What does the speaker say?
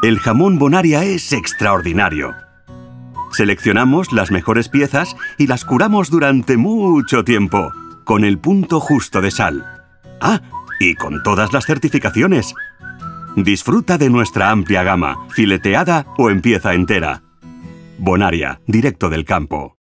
El jamón Bonaria es extraordinario. Seleccionamos las mejores piezas y las curamos durante mucho tiempo, con el punto justo de sal. ¡Ah! Y con todas las certificaciones. Disfruta de nuestra amplia gama, fileteada o en pieza entera. Bonaria, directo del campo.